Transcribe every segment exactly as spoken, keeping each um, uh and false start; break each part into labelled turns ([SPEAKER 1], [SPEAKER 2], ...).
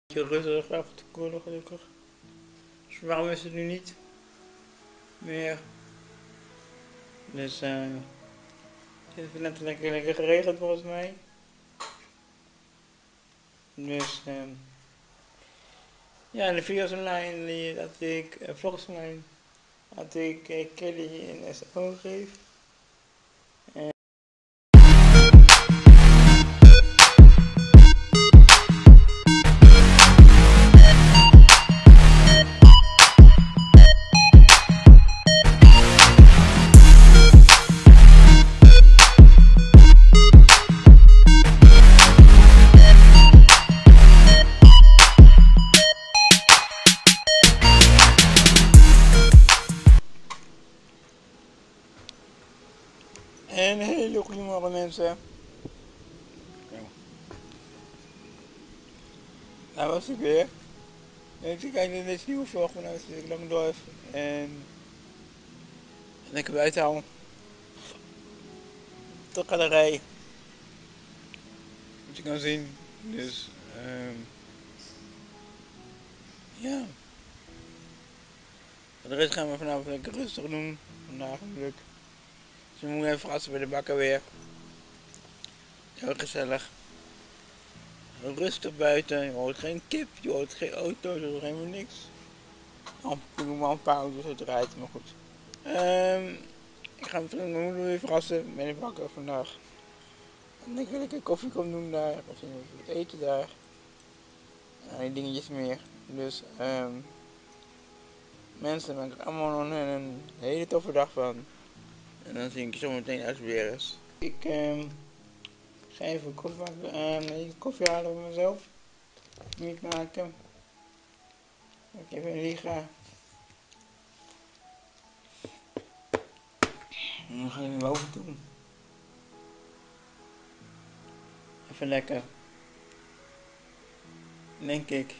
[SPEAKER 1] Je rustig af te koelen gelukkig. Dus waarom is het nu niet meer? Dus uh, het heeft net lekker, lekker geregend volgens mij. Dus uh, ja, de video's online die, dat ik, uh, vlogs online, dat ik uh, Kelly in S O geef. En een hele goede morgen mensen. Daar was ik weer. En ik kijk naar deze nieuwe vlog, maar nou is het lang door. En lekker buiten houden. De galerij. Wat je kan zien. Dus, um, ja. Voor de rest gaan we vanavond lekker rustig doen. Vandaag natuurlijk. Dus we moeten even verrassen bij de bakker weer. Heel gezellig. Rustig buiten, je hoort geen kip, je hoort geen auto, je hoort helemaal niks. Af en toe maar een paar auto's uitrijden, maar goed. Um, ik ga mijn moeder weer verrassen met de bakker vandaag. En ik wil lekker koffie komen doen daar, of wat eten daar. En die dingetjes meer. Dus um, mensen, daar maak ik allemaal nog een hele toffe dag van. En dan zie ik je zo meteen als weer eens. Ik um, ga even koffie, uh, koffie halen voor mezelf. Niet maken. Ik even liggen. En dan ga ik naar boven toe. Even lekker. Denk ik.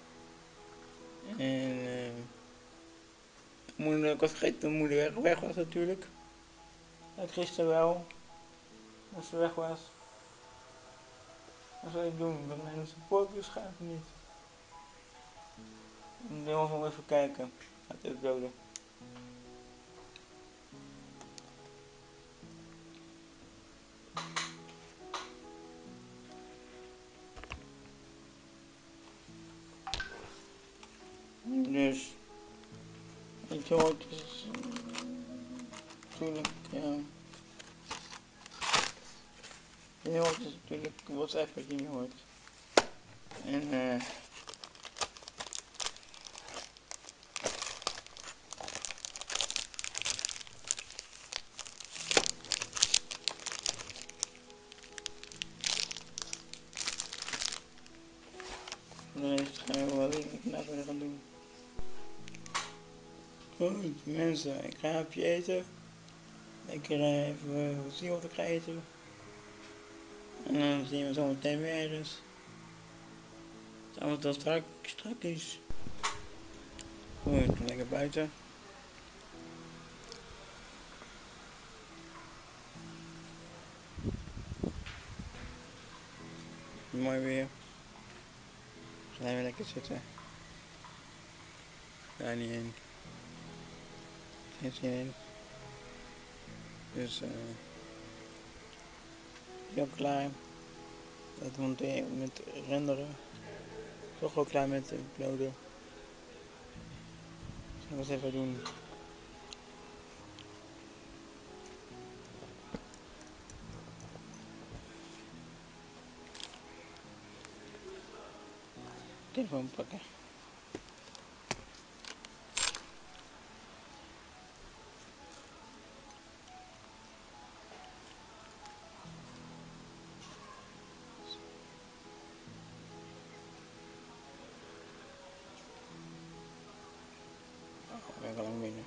[SPEAKER 1] En uh, moeder, ik was vergeten toen moeder weg, weg was natuurlijk. Dat gisteren wel. Dat ze weg was. Wat zou ik doen? Dat mijn supporters gaat niet. Ik moet heel even kijken. Gaat uploaden. Dus. Ik hoort dus. Natuurlijk, ja. Je hoort dus natuurlijk WhatsApp wat je niet hoort. En eh. Uh, de rest gaan we wel vandaag weer gaan doen. Goed mensen, ik ga een hapje eten. Lekker uh, even uh, zien wat ik ga eten. En dan zien we zo meteen weer ergens. Het is allemaal strak, strakjes. Goed, lekker buiten. Mooi weer. Gaan we lekker zitten. Daar niet in. Geen zin in. Dus uh, heel klaar. Dat monteren met renderen. Toch wel klaar met uploaden. Gaan we eens even doen. Telefoon pakken. Oh, ben ik al lang binnen.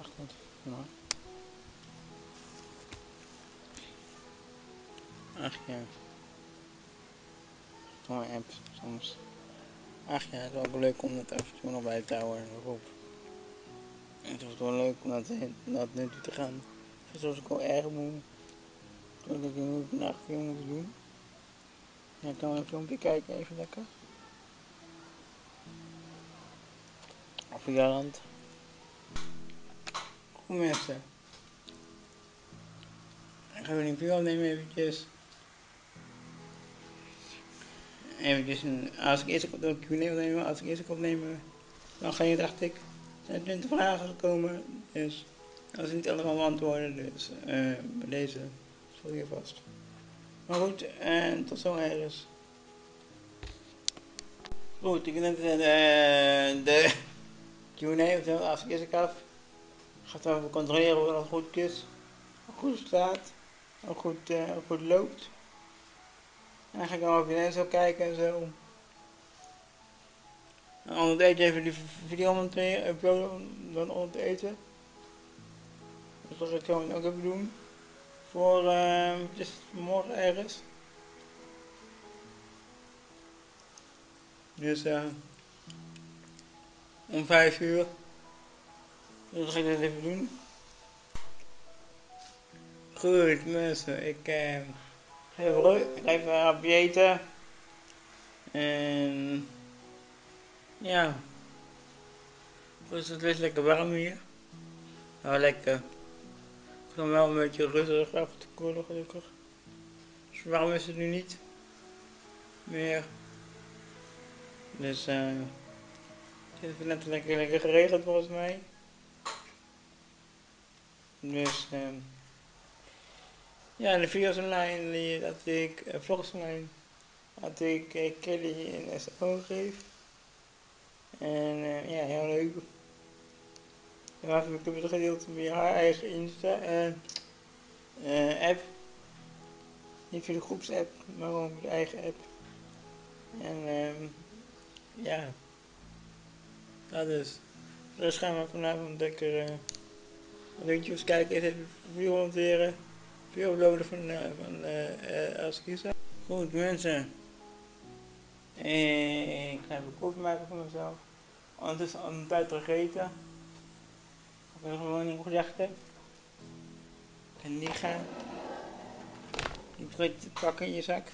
[SPEAKER 1] Wacht even. Nou. Ach ja. Zo'n app soms. Ach ja, het is ook leuk om het af en toe nog bij te houden. Roep. Het was wel leuk om naar het nu te gaan. Zoals ik al erg moe. Toen ik nu vandaag veel moet doen. Ja, ik kan wel een filmpje kijken, even lekker. Of Jaland. Goed mensen. Ik ga weer een video opnemen eventjes. Eventjes een, als ik eerst een Q en A opnemen, als ik eerst opnemen, dan ga je, dacht ik, zijn twintig vragen gekomen. Dus dat is niet allemaal beantwoorden, dus uh, bij deze voel je vast. Maar goed, en tot zo ergens. Goed, ik neem de, de Q en A, of zo, als ik eerst af. Gaat even controleren of het goed is, goed staat, of goed, uh, goed loopt. En dan ga ik dan ook weer zo kijken en zo. En onder het eten even die video monteren, uploaden, dan onder het eten. Dus dat ga ik zo ook even doen. Voor, uh, dus morgen ergens. Dus uh, om vijf uur. Dus dan ga ik dat even doen. Goed mensen, ik uh, ga even, ik ga even een hapje eten. En ja, dus het is lekker warm hier. Nou lekker. Ik kan wel een beetje rustig af te koelen gelukkig. Dus warm is het nu niet meer. Dus uh, het is net lekker, lekker geregeld volgens mij. Dus uh, ja, de video's online die, dat ik, uh, vlogs online, dat ik uh, Kelly en S O geef. En uh, ja, heel leuk. Daarna heb ik het gedeeld via haar eigen Insta en uh, app. Niet via de groepsapp, maar gewoon via de eigen app. En um, ja, dat is. Dus gaan we vanavond lekker uh, video's kijken, even video monteren, video uploaden van, uh, van uh, uh, Askisa. Goed mensen, ik ga even koffie maken voor mezelf. Ondertussen al een tijd gegeten. Ik heb gewoon niet gezegd heb. Ik kan niet gaan. Je vergeet te pakken in je zak.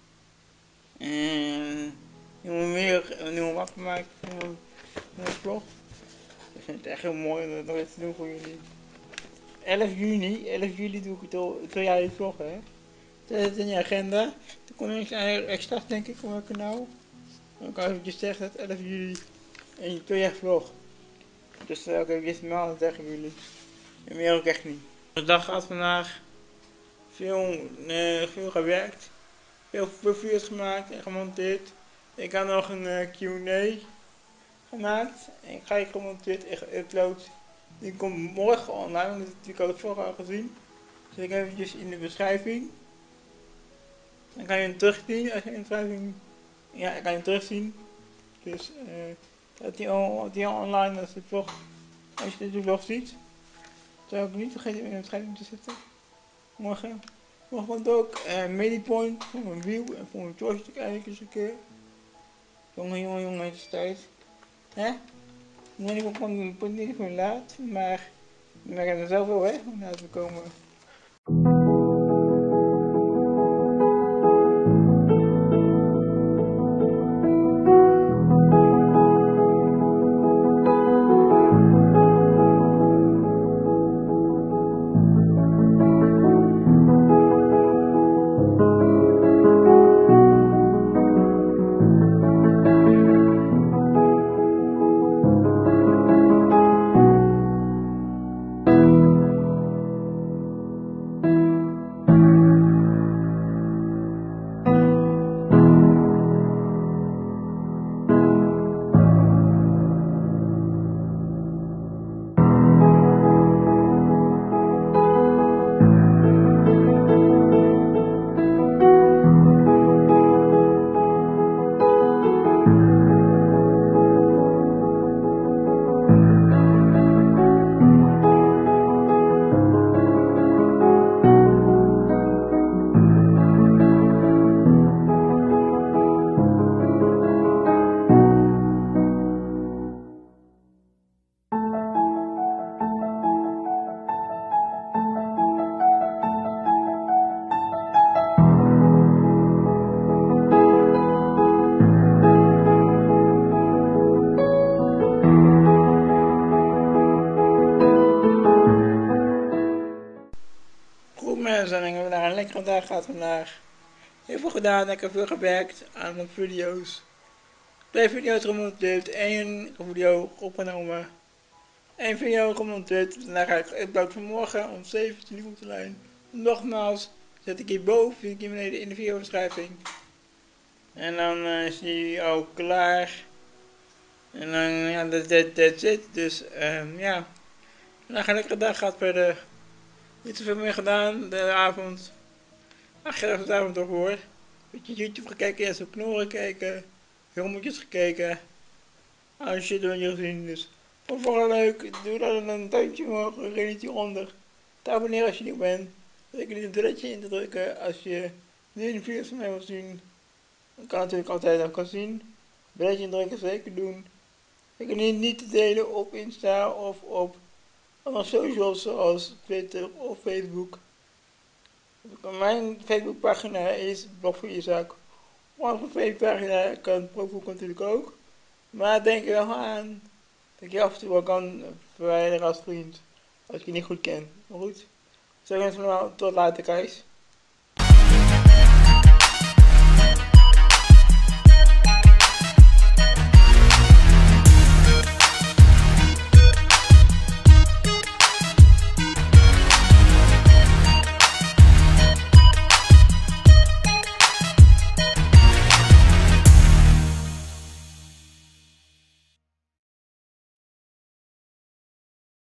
[SPEAKER 1] En je moet meer een nieuwe wakker maken voor mijn vlog. Ik vind het echt heel mooi om dat nog eens te doen voor jullie. elf juni, elf juli doe ik het al twee jaar in vlog, hè. Dat is in je agenda. Er komt niks extra, denk ik, op mijn kanaal. Dan kan ik eventjes zeggen dat elf juli en twee jaar vlog. Dus dat wil ik even melden tegen jullie. En meer ook echt niet. De dag gaat vandaag. Veel, uh, veel gewerkt. Veel video's gemaakt en gemonteerd. Ik had nog een uh, Q en A gemaakt. En ik ga je gemonteerd en geüpload. Die komt morgen online, want dat heb ik ook vorige al gezien. Zet ik eventjes in de beschrijving. Dan kan je hem terugzien als je in de beschrijving. Ja, ik kan je hem terugzien. Dus uh, dat die al, die al online is, de vlog. Als je de vlog ziet. Zou ik niet vergeten in de beschrijving te zetten. Morgen. Morgen komt ook uh, Medipoint voor mijn wiel en voor mijn joystick eigenlijk eens een keer. Jongen, jongen, jongen, het is tijd. Hè? Nee, ik kom niet voor laat, maar we gaan er zelf wel weg om na te komen. instellingen. We hebben daar een lekkere dag gehad vandaag. Heel veel gedaan, ik heb veel gewerkt aan mijn video's. Twee video's gemonteerd, één video opgenomen. Eén video gemonteerd, daarna ga ik uploaden vanmorgen om zeventien uur te lijn. Nogmaals, zet ik hierboven, vind ik hier beneden in de videobeschrijving. En dan uh, is die ook klaar. En dan, ja, dat that, that's it. Dus, um, ja. Vandaag een lekkere dag gehad verder. Niet zoveel meer gedaan, de avond. Ach, de avond toch hoor. Beetje YouTube gekeken, eerst op knorren gekeken. Filmpjes gekeken. Ah, shit, heb je gezien, dus. Vond het wel leuk. Doe dan een duimpje omhoog, een ringetje onder. Te abonneren als je nieuw bent. Zeker niet een dretje in te drukken als je nieuwe video's van mij wil zien. Dat kan natuurlijk altijd ook kan zien. Belletje indrukken, zeker doen. Zeker niet, niet te delen op Insta of op andere socials zoals Twitter of Facebook. Mijn Facebookpagina is Blog voor je zaak. Mijn Facebookpagina kan profiel natuurlijk ook. Maar denk er wel aan dat je af en toe wel kan verwijderen als vriend. Als ik je niet goed ken. Maar goed. Zo mensen allemaal tot later, guys.